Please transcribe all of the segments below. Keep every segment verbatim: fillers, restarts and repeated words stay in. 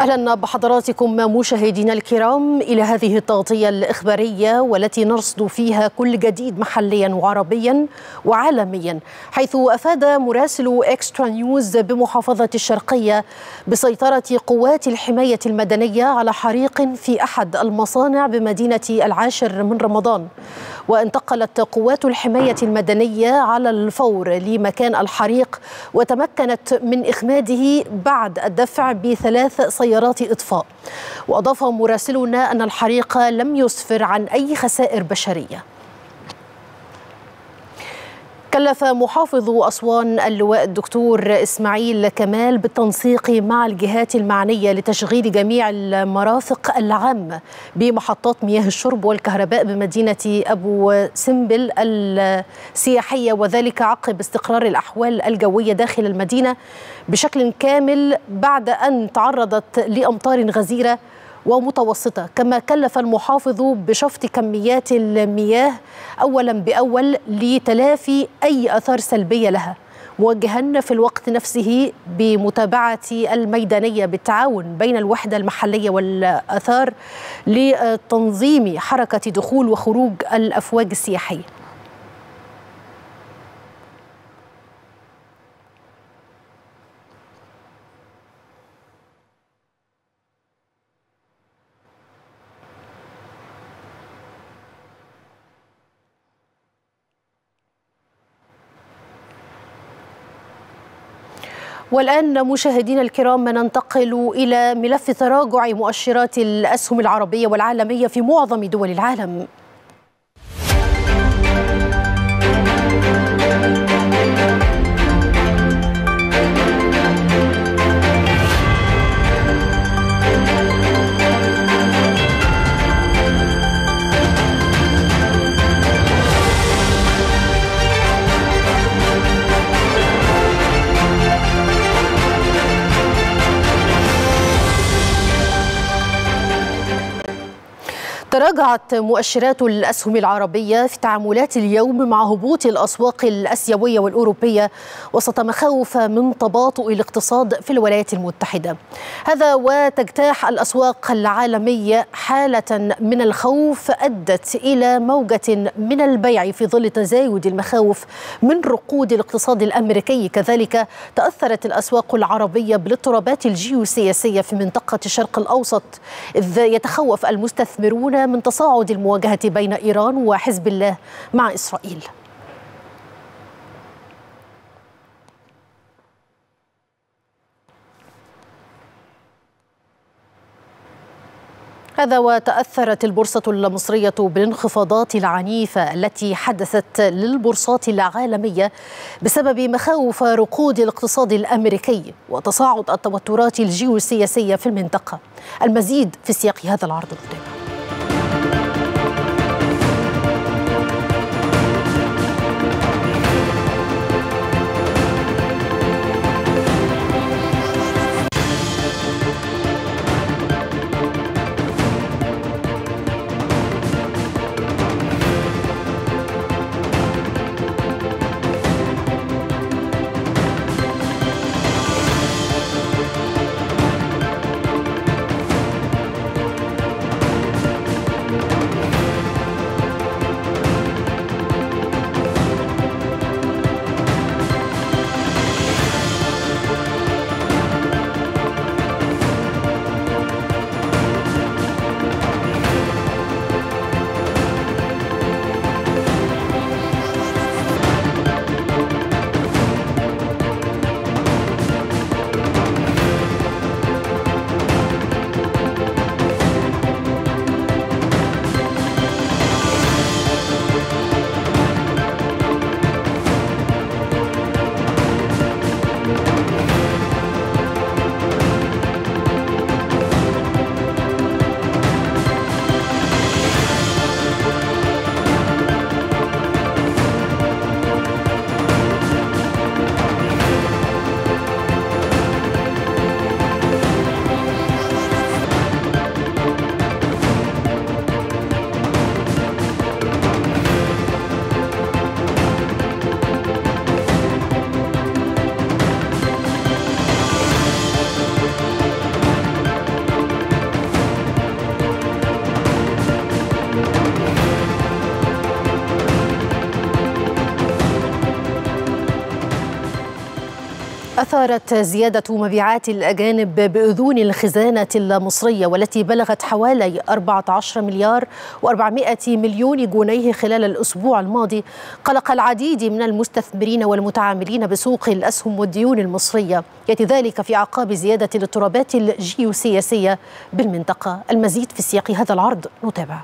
أهلا بحضراتكم مشاهدينا الكرام إلى هذه التغطية الإخبارية والتي نرصد فيها كل جديد محليا وعربيا وعالميا، حيث أفاد مراسل إكسترا نيوز بمحافظة الشرقية بسيطرة قوات الحماية المدنية على حريق في أحد المصانع بمدينة العاشر من رمضان. وانتقلت قوات الحماية المدنية على الفور لمكان الحريق وتمكنت من إخماده بعد الدفع بثلاث سيارات إطفاء. وأضاف مراسلنا أن الحريق لم يسفر عن أي خسائر بشرية. كلف محافظ أسوان اللواء الدكتور إسماعيل كمال بالتنسيق مع الجهات المعنية لتشغيل جميع المرافق العامة بمحطات مياه الشرب والكهرباء بمدينة أبو سمبل السياحية، وذلك عقب استقرار الأحوال الجوية داخل المدينة بشكل كامل بعد أن تعرضت لأمطار غزيرة ومتوسطة. كما كلف المحافظ بشفط كميات المياه أولا بأول لتلافي أي آثار سلبية لها، موجها في الوقت نفسه بمتابعة الميدانية بالتعاون بين الوحدة المحلية والآثار لتنظيم حركة دخول وخروج الأفواج السياحية. والآن مشاهدينا الكرام ننتقل إلى ملف تراجع مؤشرات الأسهم العربية والعالمية في معظم دول العالم. تراجعت مؤشرات الأسهم العربية في تعاملات اليوم مع هبوط الأسواق الآسيوية والأوروبية وسط مخاوف من تباطؤ الاقتصاد في الولايات المتحدة. هذا وتجتاح الأسواق العالمية حالة من الخوف أدت إلى موجة من البيع في ظل تزايد المخاوف من ركود الاقتصاد الأمريكي. كذلك تأثرت الأسواق العربية بالاضطرابات الجيوسياسية في منطقة الشرق الأوسط، إذ يتخوف المستثمرون من تصاعد المواجهة بين إيران وحزب الله مع إسرائيل. هذا وتأثرت البورصة المصرية بالانخفاضات العنيفة التي حدثت للبورصات العالمية بسبب مخاوف ركود الاقتصاد الأمريكي وتصاعد التوترات الجيوسياسية في المنطقة. المزيد في سياق هذا العرض المتابع. أثارت زيادة مبيعات الأجانب بأذون الخزانة المصرية والتي بلغت حوالي أربعة عشر مليار وأربعمائة مليون جنيه خلال الأسبوع الماضي قلق العديد من المستثمرين والمتعاملين بسوق الأسهم والديون المصرية، يأتي ذلك في أعقاب زيادة الاضطرابات الجيوسياسية بالمنطقة. المزيد في سياق هذا العرض، نتابع.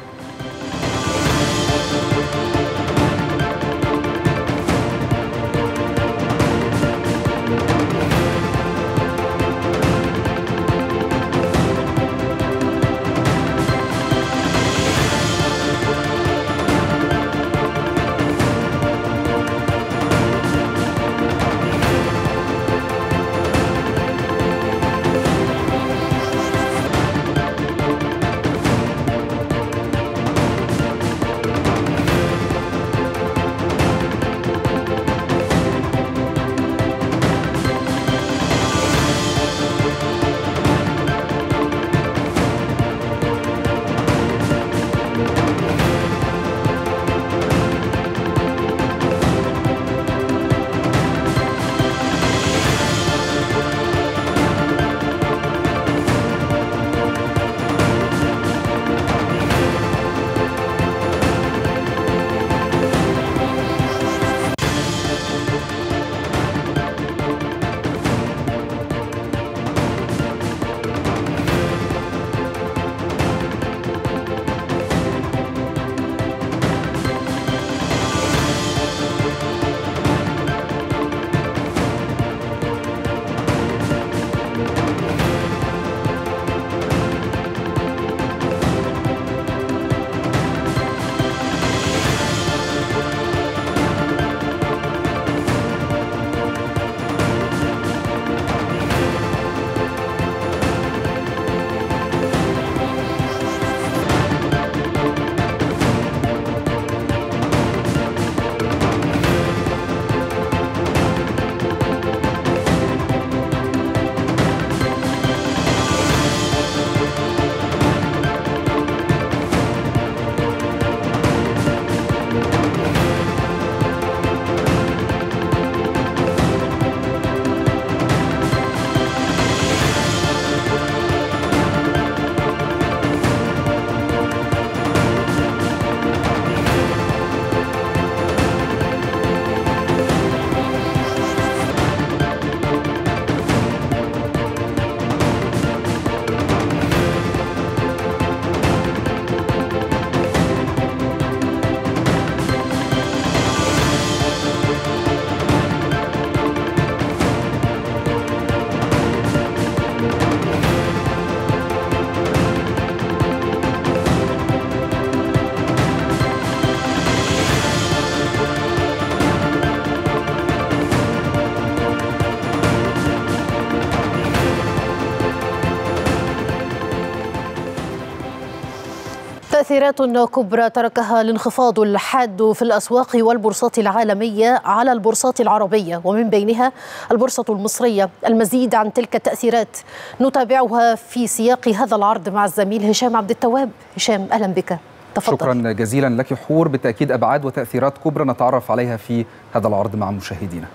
تأثيرات كبرى تركها الانخفاض الحاد في الأسواق والبورصات العالمية على البورصات العربية ومن بينها البورصة المصرية. المزيد عن تلك التأثيرات نتابعها في سياق هذا العرض مع الزميل هشام عبد التواب. هشام، أهلا بك، تفضل. شكرا جزيلا لك حور. بالتأكيد أبعاد وتأثيرات كبرى نتعرف عليها في هذا العرض مع مشاهدينا.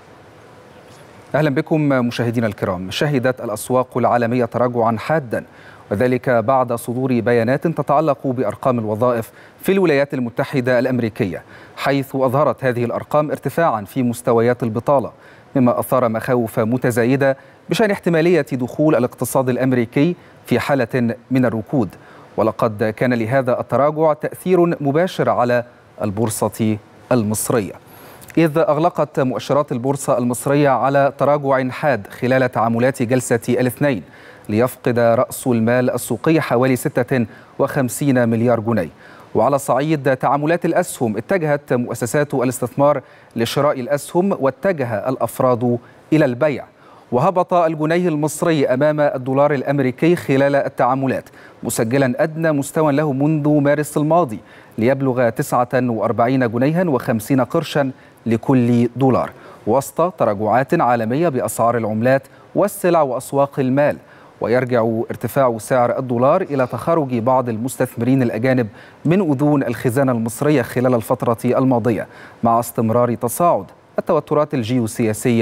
أهلا بكم مشاهدينا الكرام. شهدت الأسواق العالمية تراجعا حادا، وذلك بعد صدور بيانات تتعلق بأرقام الوظائف في الولايات المتحدة الأمريكية، حيث أظهرت هذه الأرقام ارتفاعا في مستويات البطالة، مما أثار مخاوف متزايدة بشأن احتمالية دخول الاقتصاد الأمريكي في حالة من الركود. ولقد كان لهذا التراجع تأثير مباشر على البورصة المصرية، إذ أغلقت مؤشرات البورصة المصرية على تراجع حاد خلال تعاملات جلسة الاثنين، ليفقد رأس المال السوقي حوالي ستة وخمسين مليار جنيه. وعلى صعيد تعاملات الأسهم، اتجهت مؤسسات الاستثمار لشراء الأسهم واتجه الأفراد إلى البيع. وهبط الجنيه المصري أمام الدولار الأمريكي خلال التعاملات، مسجلا أدنى مستوى له منذ مارس الماضي، ليبلغ تسعة وأربعين جنيها وخمسين قرشا لكل دولار، وسط تراجعات عالمية بأسعار العملات والسلع وأسواق المال. ويرجع ارتفاع سعر الدولار إلى تخرج بعض المستثمرين الأجانب من أذون الخزانة المصرية خلال الفترة الماضية، مع استمرار تصاعد التوترات الجيوسياسية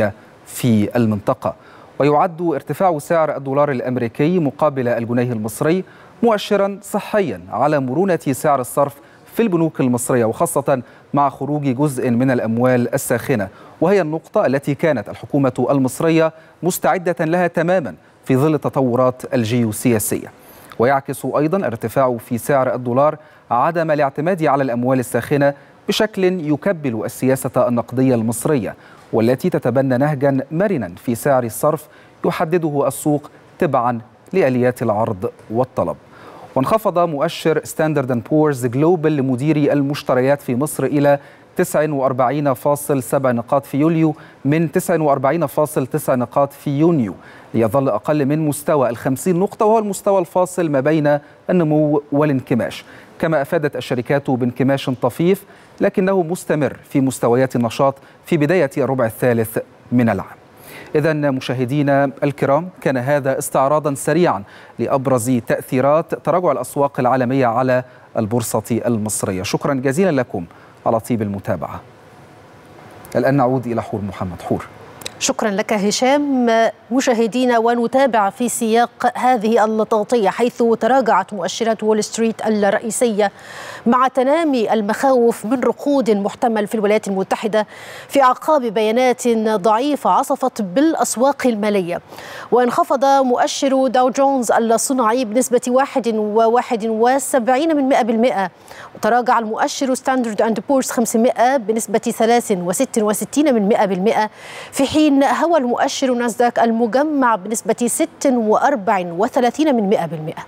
في المنطقة. ويعد ارتفاع سعر الدولار الأمريكي مقابل الجنيه المصري مؤشرا صحيا على مرونة سعر الصرف في البنوك المصرية، وخاصة مع خروج جزء من الأموال الساخنة، وهي النقطة التي كانت الحكومة المصرية مستعدة لها تماما في ظل التطورات الجيوسياسية. ويعكس أيضا ارتفاع في سعر الدولار عدم الاعتماد على الأموال الساخنة بشكل يكبل السياسة النقدية المصرية، والتي تتبنى نهجا مرنا في سعر الصرف يحدده السوق تبعا لآليات العرض والطلب. وانخفض مؤشر ستاندرد اند بورز جلوبال لمديري المشتريات في مصر إلى تسعة وأربعين فاصلة سبعة نقاط في يوليو من تسعة وأربعين فاصلة تسعة نقاط في يونيو، ليظل أقل من مستوى الخمسين نقطة، وهو المستوى الفاصل ما بين النمو والانكماش. كما أفادت الشركات بانكماش طفيف لكنه مستمر في مستويات النشاط في بداية الربع الثالث من العام. إذن مشاهدينا الكرام، كان هذا استعراضا سريعا لأبرز تأثيرات تراجع الأسواق العالمية على البورصة المصرية. شكرا جزيلا لكم على طيب المتابعة. الآن نعود إلى حور محمد. حور، شكرا لك هشام. مشاهدينا، ونتابع في سياق هذه التغطية حيث تراجعت مؤشرات وول ستريت الرئيسية مع تنامي المخاوف من ركود محتمل في الولايات المتحدة في أعقاب بيانات ضعيفة عصفت بالأسواق المالية. وانخفض مؤشر داو جونز الصناعي بنسبة واحد وواحد وسبعين من مئة بالمئة، وتراجع المؤشر ستاندرد اند بورز خمسمئة بنسبة ثلاث وستة وستين من مئة بالمئة، في حين هوى المؤشر ناسداك المجمع بنسبة ست وأربع وثلاثين من مئة بالمئة.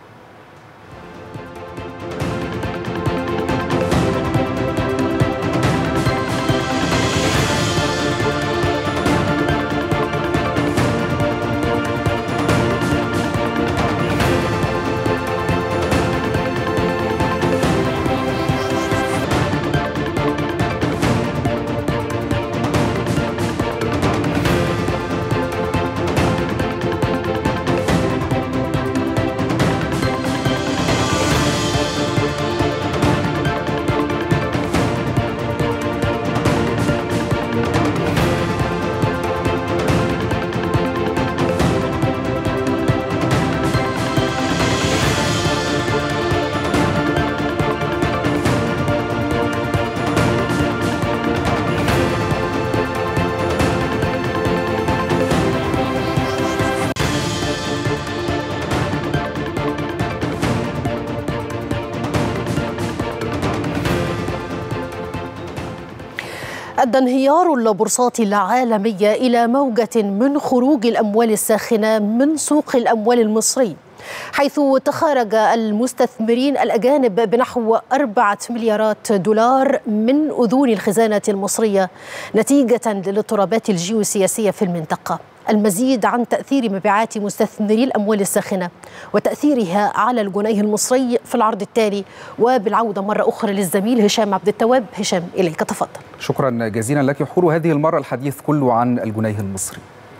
أدى انهيار البورصات العالمية إلى موجة من خروج الأموال الساخنة من سوق الأموال المصري، حيث تخارج المستثمرين الأجانب بنحو أربعة مليارات دولار من أذون الخزانة المصرية نتيجة للاضطرابات الجيوسياسية في المنطقة. المزيد عن تأثير مبيعات مستثمري الأموال الساخنة وتأثيرها على الجنيه المصري في العرض التالي، وبالعودة مرة أخرى للزميل هشام عبد التواب. هشام، إليك تفضل. شكرا جزيلا لك حور، وهذه المرة الحديث كله عن الجنيه المصري.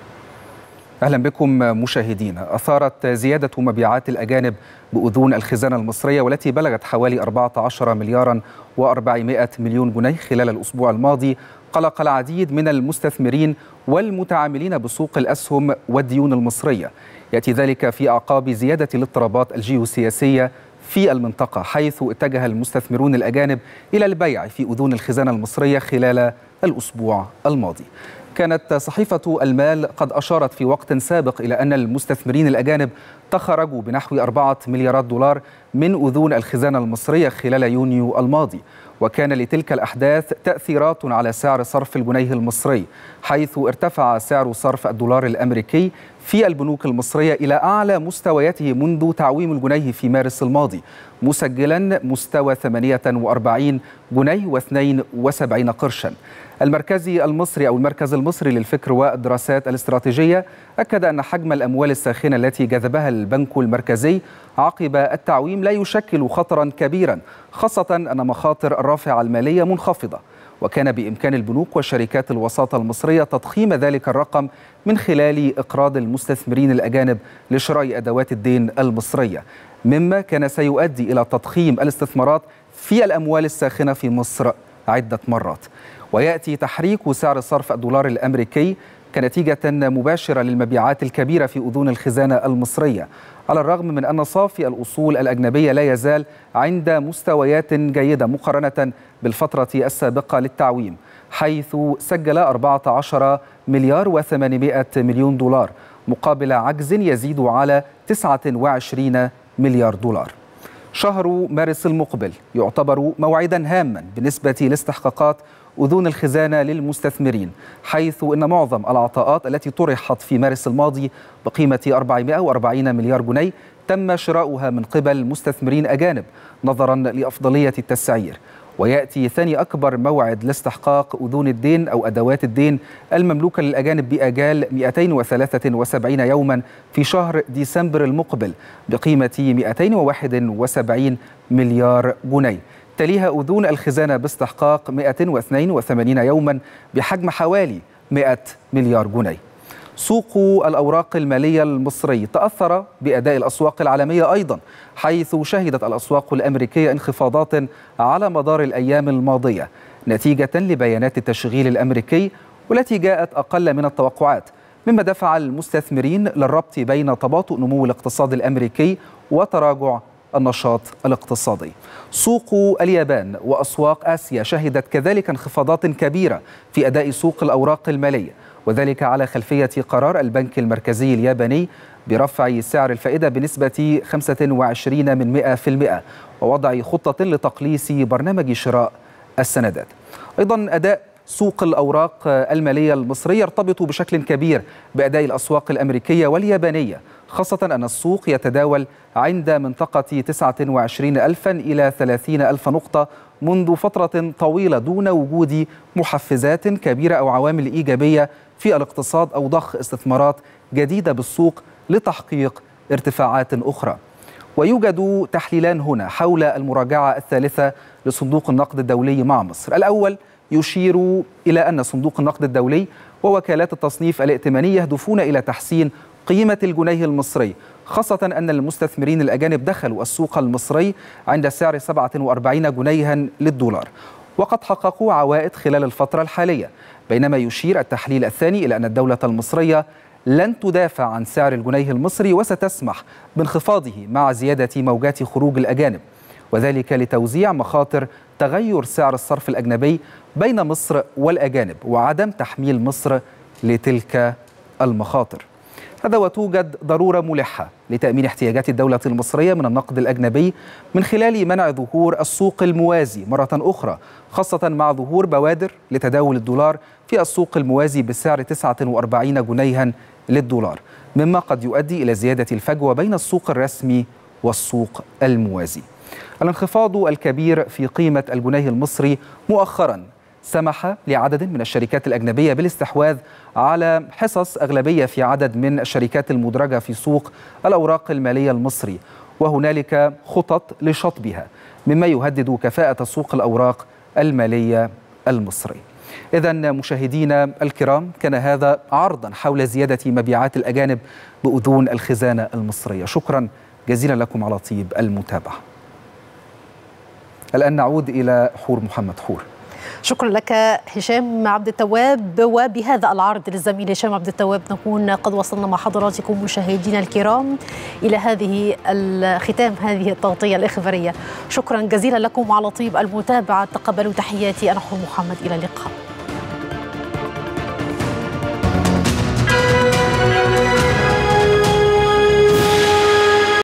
أهلا بكم مشاهدينا. أثارت زيادة مبيعات الأجانب بأذون الخزانة المصرية والتي بلغت حوالي أربعة عشر مليارا وأربعمائة مليون جنيه خلال الأسبوع الماضي قلق العديد من المستثمرين والمتعاملين بسوق الأسهم والديون المصرية. يأتي ذلك في أعقاب زيادة الاضطرابات الجيوسياسية في المنطقة، حيث اتجه المستثمرون الأجانب إلى البيع في أذون الخزانة المصرية خلال الأسبوع الماضي. كانت صحيفة المال قد أشارت في وقت سابق إلى أن المستثمرين الأجانب تخرجوا بنحو أربعة مليارات دولار من أذون الخزانة المصرية خلال يونيو الماضي، وكان لتلك الأحداث تأثيرات على سعر صرف الجنيه المصري، حيث ارتفع سعر صرف الدولار الأمريكي في البنوك المصرية إلى أعلى مستوياته منذ تعويم الجنيه في مارس الماضي، مسجلا مستوى ثمانية وأربعين جنيه واثنين وسبعين قرشا. المركزي المصري أو المركز المصري للفكر والدراسات الاستراتيجية أكد أن حجم الأموال الساخنة التي جذبها البنك المركزي عقب التعويم لا يشكل خطرا كبيرا، خاصة أن مخاطر الرافعة المالية منخفضة، وكان بإمكان البنوك وشركات الوساطة المصرية تضخيم ذلك الرقم من خلال إقراض المستثمرين الأجانب لشراء أدوات الدين المصرية، مما كان سيؤدي إلى تضخيم الاستثمارات في الأموال الساخنة في مصر عدة مرات. ويأتي تحريك سعر صرف الدولار الأمريكي كنتيجة مباشرة للمبيعات الكبيرة في أذون الخزانة المصرية، على الرغم من أن صافي الأصول الأجنبية لا يزال عند مستويات جيدة مقارنة بالفترة السابقة للتعويم، حيث سجل أربعة عشر مليار وثمانمائة مليون دولار مقابل عجز يزيد على تسعة وعشرين مليار دولار. شهر مارس المقبل يعتبر موعدا هاما بالنسبة لاستحقاقات أذون الخزانة للمستثمرين، حيث أن معظم العطاءات التي طرحت في مارس الماضي بقيمة أربعمائة وأربعين مليار جنيه تم شراؤها من قبل مستثمرين أجانب نظرا لأفضلية التسعير. ويأتي ثاني أكبر موعد لاستحقاق أذون الدين أو أدوات الدين المملوكة للأجانب بآجال مئتين وثلاثة وسبعين يوما في شهر ديسمبر المقبل بقيمة مئتين وواحد وسبعين مليار جنيه. تليها أذون الخزانة باستحقاق مئة واثنين وثمانين يوما بحجم حوالي مئة مليار جنيه. سوق الأوراق المالية المصري تأثر بأداء الأسواق العالمية أيضا، حيث شهدت الأسواق الأمريكية انخفاضات على مدار الأيام الماضية نتيجة لبيانات التشغيل الأمريكي والتي جاءت أقل من التوقعات، مما دفع المستثمرين للربط بين تباطؤ نمو الاقتصاد الأمريكي وتراجع النشاط الاقتصادي. سوق اليابان وأسواق آسيا شهدت كذلك انخفاضات كبيرة في أداء سوق الأوراق المالية، وذلك على خلفية قرار البنك المركزي الياباني برفع سعر الفائدة بنسبة خمسة وعشرين من مئة في المئة ووضع خطة لتقليص برنامج شراء السندات. أيضا أداء سوق الأوراق المالية المصري يرتبط بشكل كبير بأداء الأسواق الأمريكية واليابانية، خاصة أن السوق يتداول عند منطقة تسعة وعشرين ألفا إلى ثلاثين ألف نقطة منذ فترة طويلة دون وجود محفزات كبيرة أو عوامل إيجابية في الاقتصاد أو ضخ استثمارات جديدة بالسوق لتحقيق ارتفاعات أخرى. ويوجد تحليلان هنا حول المراجعة الثالثة لصندوق النقد الدولي مع مصر. الأول يشير إلى أن صندوق النقد الدولي ووكالات التصنيف الائتمانية يهدفون إلى تحسين قيمة الجنيه المصري، خاصة أن المستثمرين الأجانب دخلوا السوق المصري عند سعر سبعة وأربعين جنيها للدولار وقد حققوا عوائد خلال الفترة الحالية، بينما يشير التحليل الثاني إلى أن الدولة المصرية لن تدافع عن سعر الجنيه المصري وستسمح بانخفاضه مع زيادة موجات خروج الأجانب، وذلك لتوزيع مخاطر تغير سعر الصرف الأجنبي بين مصر والأجانب وعدم تحميل مصر لتلك المخاطر. هذا وتوجد ضرورة ملحة لتأمين احتياجات الدولة المصرية من النقد الأجنبي من خلال منع ظهور السوق الموازي مرة أخرى، خاصة مع ظهور بوادر لتداول الدولار في السوق الموازي بسعر تسعة وأربعين جنيها للدولار، مما قد يؤدي إلى زيادة الفجوة بين السوق الرسمي والسوق الموازي. الانخفاض الكبير في قيمة الجنيه المصري مؤخرا سمح لعدد من الشركات الأجنبية بالاستحواذ على حصص أغلبية في عدد من الشركات المدرجة في سوق الأوراق المالية المصري، وهنالك خطط لشطبها مما يهدد كفاءة سوق الأوراق المالية المصري. إذن مشاهدينا الكرام، كان هذا عرضا حول زيادة مبيعات الأجانب بأذون الخزانة المصرية. شكرا جزيلا لكم على طيب المتابعة. الآن نعود إلى حور محمد. حور، شكرا لك هشام عبد التواب. وبهذا العرض للزميل هشام عبد التواب نكون قد وصلنا مع حضراتكم مشاهدينا الكرام إلى هذه الختام هذه التغطية الإخبارية. شكرا جزيلا لكم على طيب المتابعة. تقبلوا تحياتي، أنا حور محمد، إلى اللقاء.